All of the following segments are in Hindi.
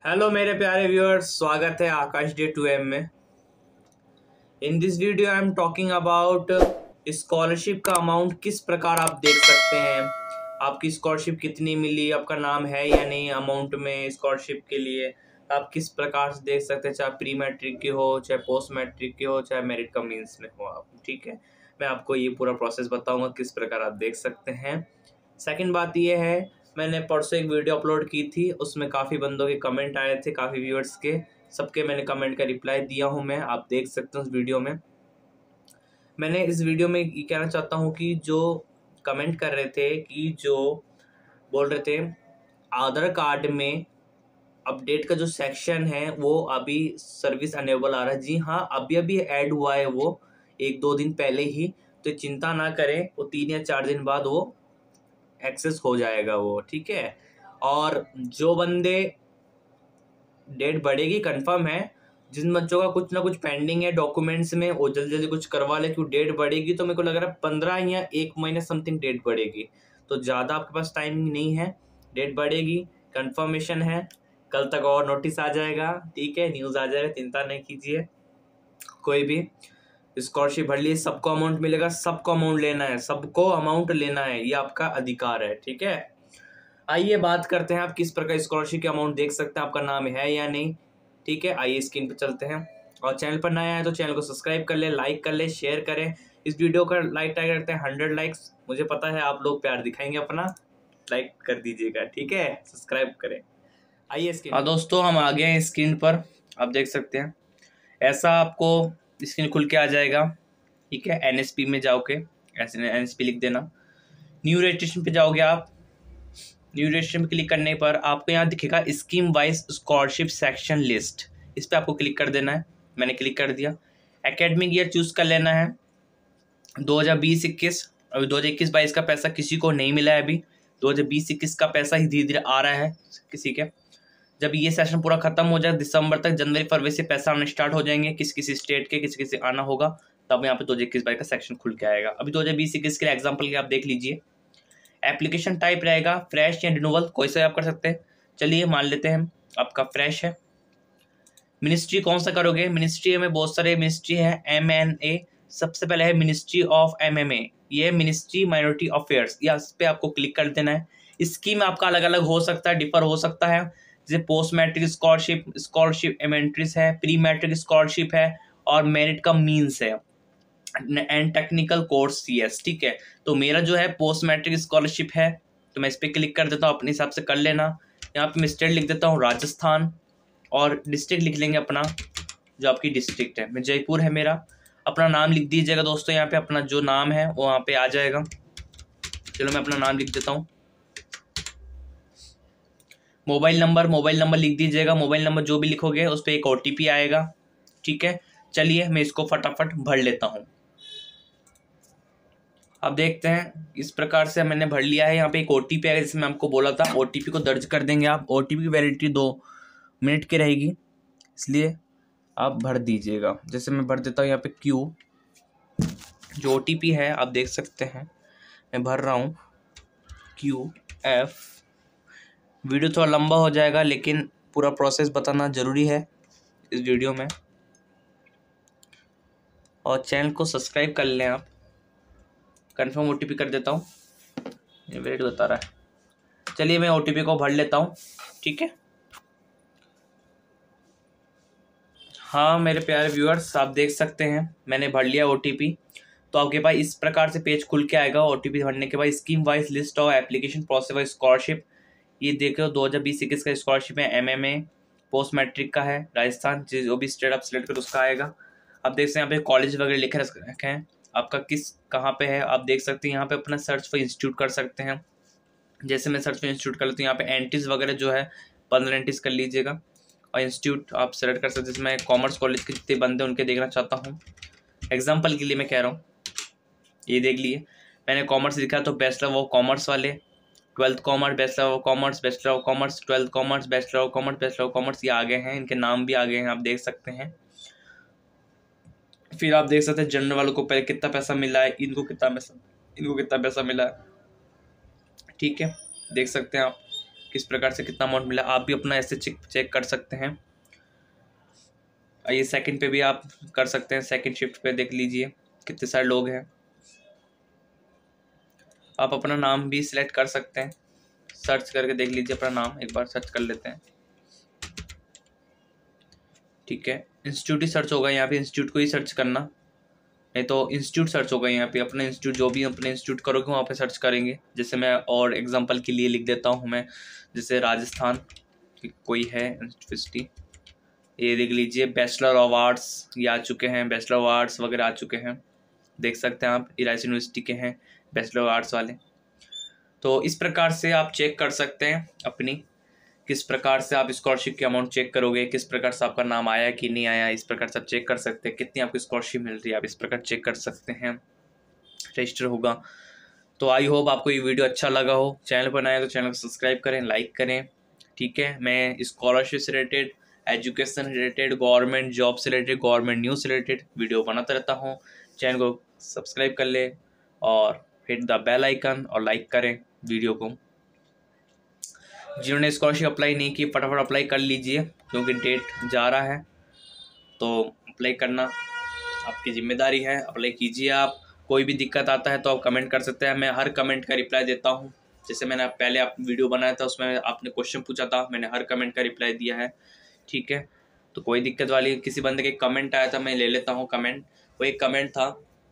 हेलो मेरे प्यारे व्यूअर्स, स्वागत है आकाश डे 2M में। In this video I am talking about scholarship का अमाउंट किस प्रकार आप देख सकते हैं। आपकी स्कॉलरशिप कितनी मिली, आपका नाम है या नहीं अमाउंट में स्कॉलरशिप के लिए, आप किस प्रकार से देख सकते हैं, चाहे प्री मैट्रिक की हो, चाहे पोस्ट मैट्रिक की हो, चाहे मेरिट का मीन्स में हो आप। ठीक है, मैं आपको ये पूरा प्रोसेस बताऊंगा किस प्रकार आप देख सकते हैं। सेकंड बात ये है, मैंने परसों एक वीडियो अपलोड की थी, उसमें काफ़ी बंदों के कमेंट आए थे, काफ़ी व्यूअर्स के, सबके मैंने कमेंट का रिप्लाई दिया हूं मैं, आप देख सकते हैं उस वीडियो में। मैंने इस वीडियो में ये कहना चाहता हूं कि जो कमेंट कर रहे थे, कि जो बोल रहे थे आधार कार्ड में अपडेट का जो सेक्शन है वो अभी सर्विस अनेबल आ रहा है। जी हाँ, अभी अभी ऐड हुआ है वो, 1-2 दिन पहले ही। तो चिंता ना करें, वो 3 या 4 दिन बाद वो एक्सेस हो जाएगा वो। ठीक है, और जो बंदे डेट बढ़ेगी कंफर्म है, जिन बच्चों का कुछ ना कुछ पेंडिंग है डॉक्यूमेंट्स में, वो जल्दी जल्दी कुछ करवा ले, क्योंकि डेट बढ़ेगी तो मेरे को लग रहा है 15 या 1 महीने समथिंग डेट बढ़ेगी, तो ज़्यादा आपके पास टाइमिंग नहीं है। डेट बढ़ेगी, कंफर्मेशन है, कल तक और नोटिस आ जाएगा। ठीक है, न्यूज़ आ जाएगा, चिंता नहीं कीजिए। कोई भी स्कॉलरशिप भर लिए, सबको अमाउंट मिलेगा, सबको अमाउंट लेना है, सबको अमाउंट लेना है, ये आपका अधिकार है। ठीक है, आइए बात करते हैं आप किस प्रकार स्कॉलरशिप के अमाउंट देख सकते हैं, आपका नाम है या नहीं। ठीक है, आइए स्क्रीन पर चलते हैं। और चैनल पर नया है तो चैनल को सब्सक्राइब कर ले, लाइक कर ले, शेयर करें। इस वीडियो का लाइक टारगेट करते हैं 100 लाइक्स। मुझे पता है आप लोग प्यार दिखाएंगे अपना, लाइक कर दीजिएगा। ठीक है, सब्सक्राइब करें। आइए स्क्रीन। हाँ दोस्तों, हम आ गए हैं स्क्रीन पर, आप देख सकते हैं ऐसा आपको स्क्रीन खुल के आ जाएगा। ठीक है, NSP में जाओगे, ऐसे NSP लिख देना। न्यू रजिस्ट्रेशन पे जाओगे आप। न्यू रजिस्ट्रेशन पे क्लिक करने पर आपको यहाँ दिखेगा scheme wise scholarship section list, इस पर आपको क्लिक कर देना है। मैंने क्लिक कर दिया। एकेडमिक ईयर चूज कर लेना है 2020-21। अभी 2021-22 का पैसा किसी को नहीं मिला है अभी, 2020-21 का पैसा ही धीरे धीरे आ रहा है किसी के। जब ये सेशन पूरा खत्म हो जाए दिसंबर तक, जनवरी फरवरी से पैसा आने स्टार्ट हो जाएंगे, किसी किसी स्टेट के किसी किसी आना होगा, तब यहाँ पे 2021-22 का सेक्शन खुल के आएगा। अभी 2020-21 के लिए एग्जाम्पल के आप देख लीजिए। एप्लीकेशन टाइप रहेगा फ्रेश या रिन्यूअल, कोई सा आप कर सकते हैं। चलिए मान लेते हैं आपका फ्रेश है। मिनिस्ट्री कौन सा करोगे, मिनिस्ट्री में बहुत सारे मिनिस्ट्री है। MNA सबसे पहले है मिनिस्ट्री ऑफ MMA, ये मिनिस्ट्री माइनॉरिटी अफेयर्स, या इस पे आपको क्लिक कर देना है। स्कीम आपका अलग अलग हो सकता है, डिफर हो सकता है, जैसे पोस्ट मैट्रिक स्कॉलरशिप, स्कॉलरशिप एमेंट्रीज है, प्री मैट्रिक स्कॉलरशिप है, और मेरिट का मीन्स है, एंड टेक्निकल कोर्स CS। ठीक है, तो मेरा जो है पोस्ट मैट्रिक स्कॉलरशिप है, तो मैं इस पर क्लिक कर देता हूँ, अपने हिसाब से कर लेना। यहाँ पे मैं स्टेट लिख देता हूँ राजस्थान, और डिस्ट्रिक्ट लिख लेंगे अपना, जो आपकी डिस्ट्रिक्ट है, मैं जयपुर है मेरा। अपना नाम लिख दीजिएगा दोस्तों, यहाँ पे अपना जो नाम है वो वहाँ पे आ जाएगा। चलो मैं अपना नाम लिख देता हूँ। मोबाइल नंबर लिख दीजिएगा, मोबाइल नंबर जो भी लिखोगे उस पर एक OTP आएगा। ठीक है, चलिए मैं इसको फटाफट भर लेता हूँ। अब देखते हैं, इस प्रकार से मैंने भर लिया है। यहाँ पे एक OTP आएगा, जिसमें आपको बोला था OTP को दर्ज कर देंगे आप। OTP की वैलिडिटी 2 मिनट की रहेगी, इसलिए आप भर दीजिएगा। जैसे मैं भर देता हूँ यहाँ पे Q, जो OTP है आप देख सकते हैं, मैं भर रहा हूँ QF। वीडियो थोड़ा लंबा हो जाएगा, लेकिन पूरा प्रोसेस बताना ज़रूरी है इस वीडियो में, और चैनल को सब्सक्राइब कर लें आप। कंफर्म OTP कर देता हूँ, ये वेट बता रहा है। चलिए मैं OTP को भर लेता हूँ। ठीक है, हाँ मेरे प्यारे व्यूअर्स, आप देख सकते हैं मैंने भर लिया OTP। तो आपके पास इस प्रकार से पेज खुल के आएगा। OTP भरने के बाद scheme wise list of application process wise scholarship, ये देखो 2020-21 का स्कॉलरशिप है। MMA पोस्ट मैट्रिक का है, राजस्थान, जो भी स्टेट आप सिलेक्ट करो उसका आएगा। आप देख सकते हैं यहाँ पे कॉलेज वगैरह लिखे रखे हैं, आपका किस कहाँ पे है आप देख सकते हैं। यहाँ पे अपना सर्च फॉर इंस्टीट्यूट कर सकते हैं। जैसे मैं सर्च फॉर इंस्टीट्यूट कर लेता हूँ, यहाँ पे एंट्रीज वगैरह जो है 15 एंट्रीज कर लीजिएगा, और इंस्टीट्यूट आप सेलेक्ट कर सकते हैं। जिसमें कॉमर्स कॉलेज के जितने बंदे उनके देखना चाहता हूँ, एग्जाम्पल के लिए मैं कह रहा हूँ। ये देख लिए मैंने कॉमर्स लिखा, तो बैचलर ऑफ कॉमर्स वाले, 12th commerce, bachelor of commerce, bachelor of commerce, 12th commerce, bachelor of commerce, bachelor of commerce, ये आ गए हैं, इनके नाम भी आ गए हैं, आप देख सकते हैं। फिर आप देख सकते हैं जनरल वालों को पहले कितना पैसा मिला है, इनको कितना पैसा मिला है। ठीक है, देख सकते हैं आप किस प्रकार से कितना अमाउंट मिला, आप भी अपना ऐसे चेक कर सकते हैं। ये सेकंड पे भी आप कर सकते हैं, सेकंड शिफ्ट पे देख लीजिए कितने सारे लोग हैं। आप अपना नाम भी सिलेक्ट कर सकते हैं, सर्च करके देख लीजिए अपना नाम, एक बार सर्च कर लेते हैं। ठीक है, इंस्टीट्यूट ही सर्च होगा यहाँ पे, इंस्टीट्यूट को ही सर्च करना, नहीं तो इंस्टीट्यूट सर्च होगा यहाँ पे। अपने इंस्टीट्यूट जो भी अपने इंस्टीट्यूट करोगे वहाँ पे सर्च करेंगे। जैसे मैं और एग्जांपल के लिए लिख देता हूँ मैं, जैसे राजस्थान कोई है यूनिवर्सिटी, ये देख लीजिए बैचलर ऑफ आर्ट्स ये आ चुके हैं, बैचलर ऑफ आर्ट्स वगैरह आ चुके हैं, देख सकते हैं आप, इलायची यूनिवर्सिटी के हैं बैचलर ऑफ आर्ट्स वाले। तो इस प्रकार से आप चेक कर सकते हैं अपनी, किस प्रकार से आप स्कॉलरशिप की अमाउंट चेक करोगे, किस प्रकार से आपका नाम आया कि नहीं आया, इस प्रकार से आप चेक कर सकते हैं। कितनी आपको स्कॉलरशिप मिल रही है आप इस प्रकार चेक कर सकते हैं, रजिस्टर होगा। तो आई होप आपको ये वीडियो अच्छा लगा हो। चैनल पर नया तो चैनल को सब्सक्राइब करें, लाइक करें। ठीक है, मैं स्कॉलरशिप से related, education related, government job से रिलेटेड, गवर्नमेंट न्यूज़ से रिलेटेड वीडियो बनाता रहता हूँ। चैनल को सब्सक्राइब कर ले और हिट द बेल आइकन और लाइक करें वीडियो को। जिन्होंने स्कॉलरशिप अप्लाई नहीं की फटाफट अप्लाई कर लीजिए, क्योंकि डेट जा रहा है, तो अप्लाई करना आपकी जिम्मेदारी है, अप्लाई कीजिए आप। कोई भी दिक्कत आता है तो आप कमेंट कर सकते हैं, मैं हर कमेंट का रिप्लाई देता हूँ। जैसे मैंने पहले आप वीडियो बनाया था उसमें आपने क्वेश्चन पूछा था, मैंने हर कमेंट का रिप्लाई दिया है। ठीक है, तो कोई दिक्कत वाली, किसी बंदे के कमेंट आया था मैं ले लेता हूँ कमेंट। वो एक कमेंट था,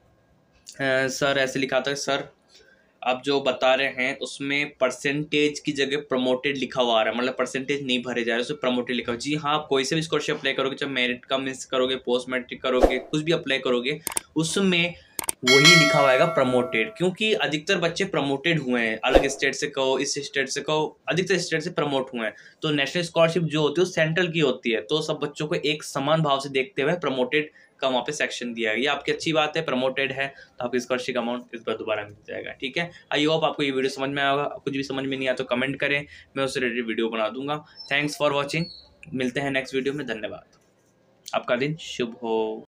सर ऐसे लिखा था, सर आप जो बता रहे हैं उसमें परसेंटेज की जगह प्रमोटेड लिखा हुआ आ रहा है, मतलब परसेंटेज नहीं भरे जा रहे, उसमें प्रमोटेड लिखा हुआ। जी हाँ, आप कोई से भी स्कॉलरशिप अप्लाई करोगे, चाहे मेरिट का मिस करोगे, पोस्ट मैट्रिक करोगे, कुछ भी अप्लाई करोगे, उसमें वही लिखा हुआ है प्रमोटेड, क्योंकि अधिकतर बच्चे प्रमोटेड हुए हैं, अलग स्टेट से कहो, इस स्टेट से कहो, अधिकतर स्टेट से प्रमोट हुए हैं। तो नेशनल स्कॉलरशिप जो होती है वो सेंट्रल की होती है, तो सब बच्चों को एक समान भाव से देखते हुए प्रमोटेड का वहाँ पे सेक्शन दिया है। ये आपकी अच्छी बात है, प्रमोटेड है तो आपकी स्कॉलरशिप अमाउंट इस बार दोबारा मिल जाएगा। ठीक है, आई होप आपको ये वीडियो समझ में आएगा। कुछ भी समझ में नहीं आया तो कमेंट करें, मैं उससे रिलेटेड वीडियो बना दूंगा। थैंक्स फॉर वॉचिंग, मिलते हैं नेक्स्ट वीडियो में, धन्यवाद। आपका दिन शुभ हो।